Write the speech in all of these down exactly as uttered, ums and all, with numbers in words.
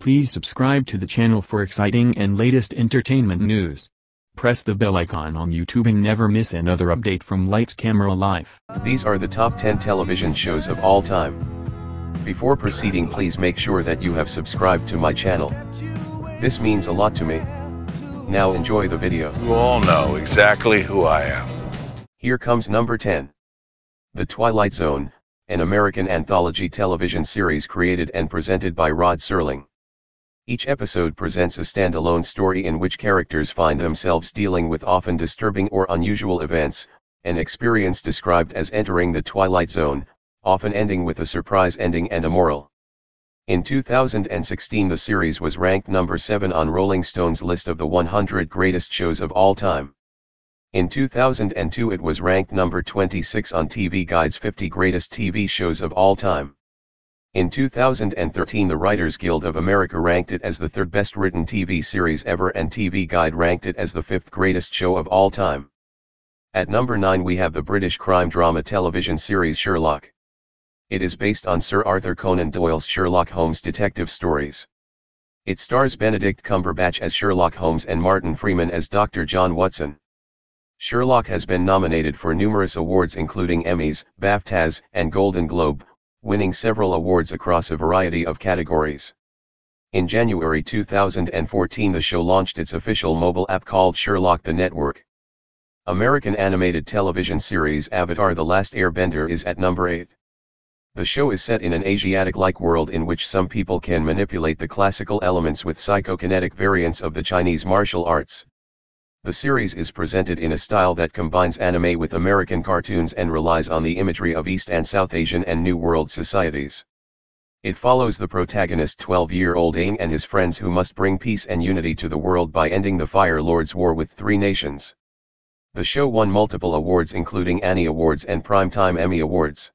Please subscribe to the channel for exciting and latest entertainment news. Press the bell icon on YouTube and never miss another update from Lights Camera Life. These are the top ten television shows of all time. Before proceeding, please make sure that you have subscribed to my channel. This means a lot to me. Now enjoy the video. You all know exactly who I am. Here comes number ten. The Twilight Zone, an American anthology television series created and presented by Rod Serling. Each episode presents a standalone story in which characters find themselves dealing with often disturbing or unusual events, an experience described as entering the Twilight Zone, often ending with a surprise ending and a moral. In two thousand sixteen, the series was ranked number seven on Rolling Stone's list of the one hundred greatest shows of all time. In two thousand two, it was ranked number twenty-six on T V Guide's fifty greatest T V shows of all time. In two thousand thirteen, the Writers Guild of America ranked it as the third best written T V series ever, and T V Guide ranked it as the fifth greatest show of all time. At number nine, we have the British crime drama television series Sherlock. It is based on Sir Arthur Conan Doyle's Sherlock Holmes detective stories. It stars Benedict Cumberbatch as Sherlock Holmes and Martin Freeman as Doctor John Watson. Sherlock has been nominated for numerous awards including Emmys, BAFTAs, and Golden Globe, winning several awards across a variety of categories. In January two thousand fourteen, the show launched its official mobile app called Sherlock the Network. American animated television series Avatar: The Last Airbender is at number eight. The show is set in an Asiatic-like world in which some people can manipulate the classical elements with psychokinetic variants of the Chinese martial arts. The series is presented in a style that combines anime with American cartoons and relies on the imagery of East and South Asian and New World societies. It follows the protagonist, twelve-year-old Aang, and his friends who must bring peace and unity to the world by ending the Fire Lord's war with three nations. The show won multiple awards including Annie Awards and Primetime Emmy Awards.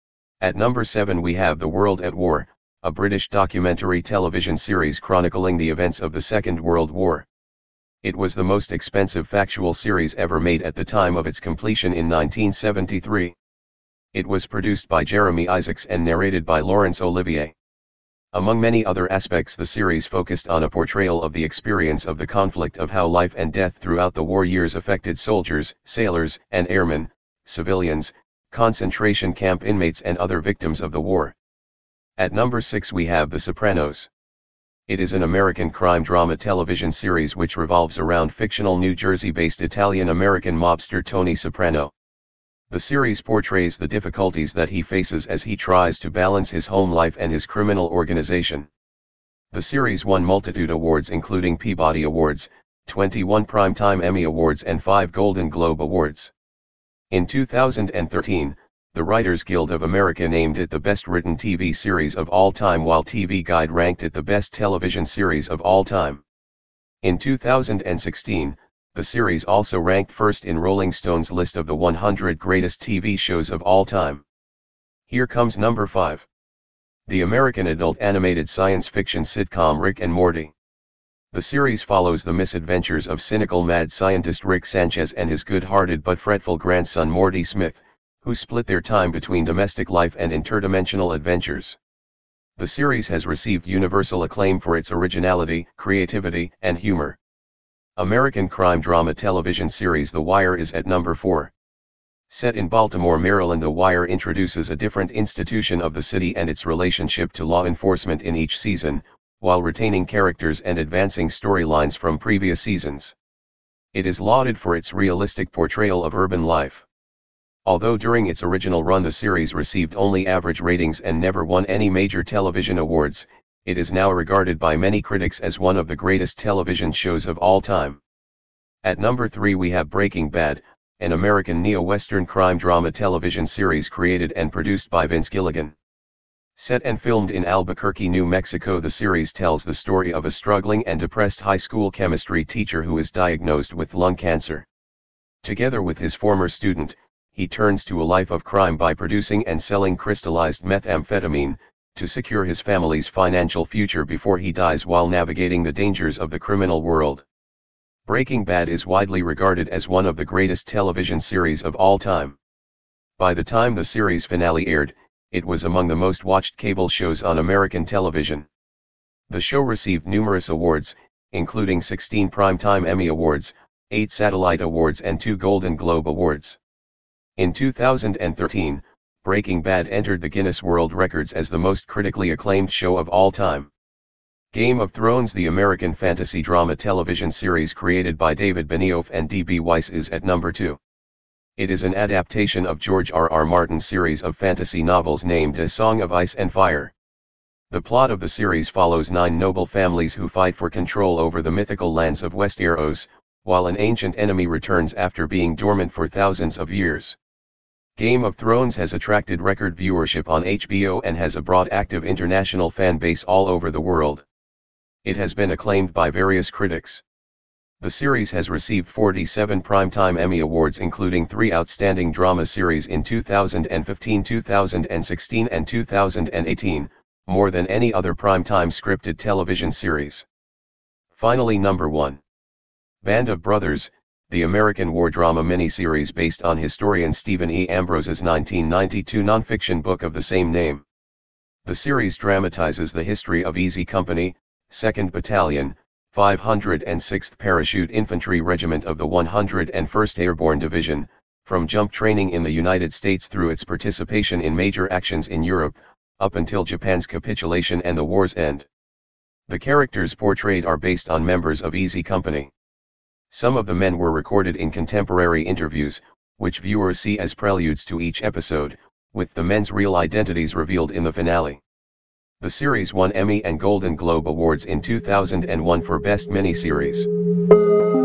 At number seven, we have The World at War, a British documentary television series chronicling the events of the Second World War. It was the most expensive factual series ever made at the time of its completion in nineteen seventy-three. It was produced by Jeremy Isaacs and narrated by Laurence Olivier. Among many other aspects, the series focused on a portrayal of the experience of the conflict, of how life and death throughout the war years affected soldiers, sailors, and airmen, civilians, concentration camp inmates, and other victims of the war. At number six, we have The Sopranos. It is an American crime drama television series which revolves around fictional New Jersey-based Italian-American mobster Tony Soprano. The series portrays the difficulties that he faces as he tries to balance his home life and his criminal organization. The series won multitude awards including Peabody Awards, twenty-one Primetime Emmy Awards, and five Golden Globe Awards. In two thousand thirteen, the Writers Guild of America named it the best written T V series of all time, while T V Guide ranked it the best television series of all time. In two thousand sixteen, the series also ranked first in Rolling Stone's list of the one hundred greatest T V shows of all time. Here comes number five. The American adult animated science fiction sitcom Rick and Morty. The series follows the misadventures of cynical mad scientist Rick Sanchez and his good-hearted but fretful grandson Morty Smith, who split their time between domestic life and interdimensional adventures. The series has received universal acclaim for its originality, creativity, and humor. American crime drama television series The Wire is at number four. Set in Baltimore, Maryland, The Wire introduces a different institution of the city and its relationship to law enforcement in each season, while retaining characters and advancing storylines from previous seasons. It is lauded for its realistic portrayal of urban life. Although during its original run the series received only average ratings and never won any major television awards, it is now regarded by many critics as one of the greatest television shows of all time. At number three, we have Breaking Bad, an American neo-Western crime drama television series created and produced by Vince Gilligan. Set and filmed in Albuquerque, New Mexico, the series tells the story of a struggling and depressed high school chemistry teacher who is diagnosed with lung cancer. Together with his former student, he turns to a life of crime by producing and selling crystallized methamphetamine, to secure his family's financial future before he dies while navigating the dangers of the criminal world. Breaking Bad is widely regarded as one of the greatest television series of all time. By the time the series finale aired, it was among the most watched cable shows on American television. The show received numerous awards, including sixteen Primetime Emmy Awards, eight Satellite Awards and two Golden Globe Awards. In two thousand thirteen, Breaking Bad entered the Guinness World Records as the most critically acclaimed show of all time. Game of Thrones, the American fantasy drama television series created by David Benioff and D B Weiss, is at number two. It is an adaptation of George R R. Martin's series of fantasy novels named A Song of Ice and Fire. The plot of the series follows nine noble families who fight for control over the mythical lands of Westeros, while an ancient enemy returns after being dormant for thousands of years. Game of Thrones has attracted record viewership on H B O and has a broad active international fan base all over the world. It has been acclaimed by various critics. The series has received forty-seven Primetime Emmy Awards, including three Outstanding Drama Series in two thousand fifteen, two thousand sixteen and two thousand eighteen, more than any other primetime scripted television series. Finally, number one. Band of Brothers, the American war drama miniseries based on historian Stephen E. Ambrose's nineteen ninety-two nonfiction book of the same name. The series dramatizes the history of Easy Company, second Battalion, five hundred sixth Parachute Infantry Regiment of the one hundred first Airborne Division, from jump training in the United States through its participation in major actions in Europe, up until Japan's capitulation and the war's end. The characters portrayed are based on members of Easy Company. Some of the men were recorded in contemporary interviews, which viewers see as preludes to each episode, with the men's real identities revealed in the finale. The series won Emmy and Golden Globe Awards in two thousand one for Best Miniseries.